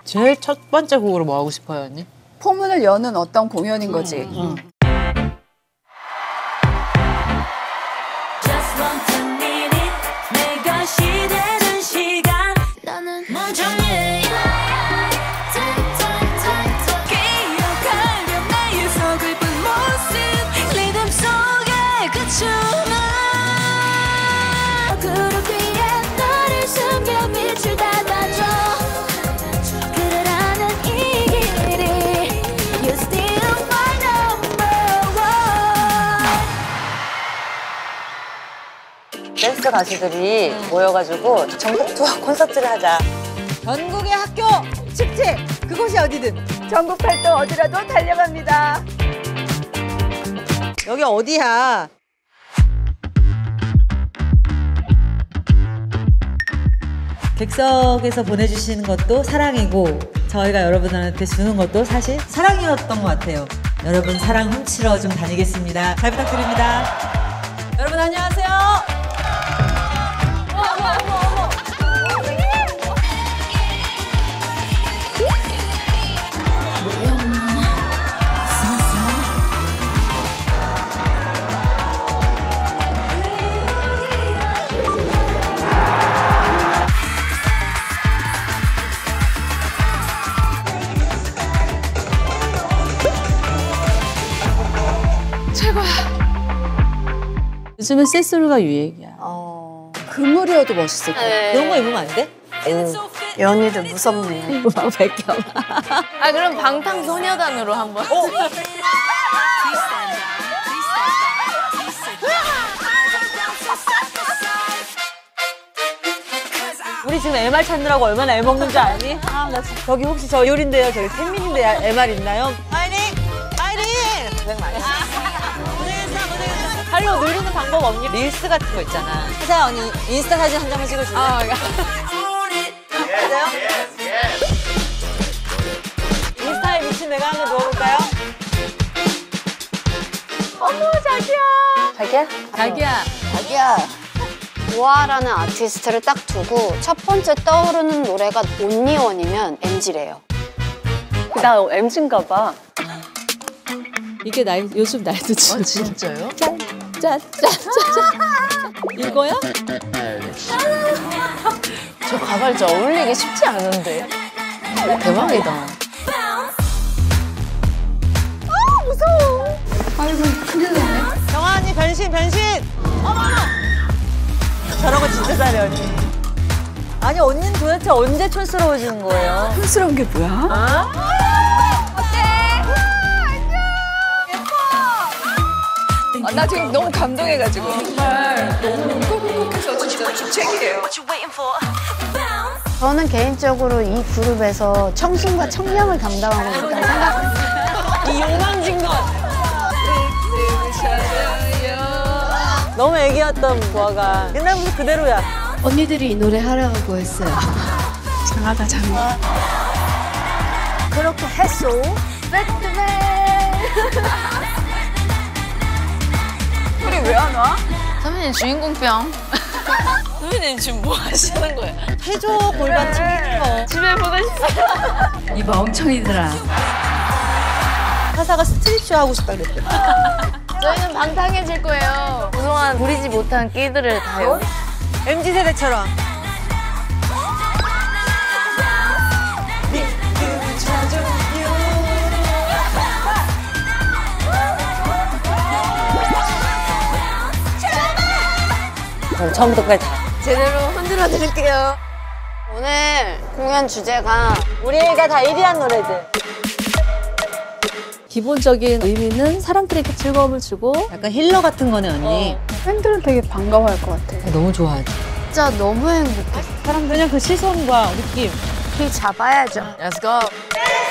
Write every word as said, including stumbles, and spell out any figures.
제일 첫 번째 곡으로 뭐 하고 싶어요, 언니? 포문을 여는 어떤 공연인 거지. 음, 음. 댄스 가수들이 모여가지고 전국 투어 콘서트를 하자. 전국의 학교 축제 그곳이 어디든 전국 팔도 어디라도 달려갑니다. 여기 어디야? 객석에서 보내주시는 것도 사랑이고 저희가 여러분들한테 주는 것도 사실 사랑이었던 것 같아요. 여러분 사랑 훔치러 좀 다니겠습니다. 잘 부탁드립니다. 여러분 안녕하세요. 요즘은 세스루가 유행이야. 어, 그물이어도 멋있을 것 같아. 네. 그런 거 입으면 안 돼? 이 언니들 무섭네. 막 벗겨. 아 그럼 방탄소녀단으로 한번. 어? 우리 지금 엠알 찾느라고 얼마나 애 먹는 줄 아니? 아, 나 진짜. 저기 혹시 저 요린데요? 저기 팬민인데 엠알 있나요? 파이팅! 파이팅! 고생 많으셨어. 고생했어, 고생했어. 팔로 누르는 방법 없니? 릴스 같은 거 있잖아. 혜자 언니 인스타 사진 한 장만 찍어줄래? 아, 맞아요? 인스타에 미친 내가 한번 누워볼까요? 어머, 자기야. 자기야? 자기야. 자기야. 보아라는 아티스트를 딱 두고 첫 번째 떠오르는 노래가 온리원이면 엠지래요. 나 엠지인가 봐. 이게 나이, 요즘 나이도 춤. 아, 진짜요? 짜짜짜짜. 이거야? 저 가발 진짜 어울리기 쉽지 않은데. 대박이다. 아, 무서워. 아이고, 큰일 났네. 정아 언니 변신, 변신! 어머나! 저런 거 진짜 잘해, 언니. 아니, 언니는 도대체 언제 촌스러워지는 거예요? 촌스러운 게 뭐야? 아? 아, 나 지금 너무 감동해가지고. 정말 너무 꿀꿀꿀해서 진짜 주책이에요. 저는 개인적으로 이 그룹에서 청순과 청량을 담당하고 있다는 생각. 이 용왕진 것! 너무 애기였던 보아가 옛날부터 그대로야. 언니들이 이 노래 하라고 했어요. 장하다, 장하. 그렇게 했소. 우리 왜 안 와? 선배님 주인공병. 선배님 지금 뭐 하시는 거예요? 해줘, 골반 튕기는 거. 집에 보고 싶어요. 이 멍청이들아. 하사가 스트릿쇼 하고 싶다 그랬대. 저희는 방탕해질 거예요. 그동안 부리지 못한 끼들을 다요. 엠지 세대처럼. 그럼 처음부터까지 다. 제대로 흔들어 드릴게요. 오늘 공연 주제가 우리가 다 일 위 한 노래들. 기본적인 의미는 사람들에게 즐거움을 주고 약간 힐러 같은 거네, 언니. 팬들은 되게 반가워할 것 같아. 너무 좋아하지. 진짜 너무 행복해. 사람 그냥 그 시선과 느낌. 길 잡아야죠. Let's go.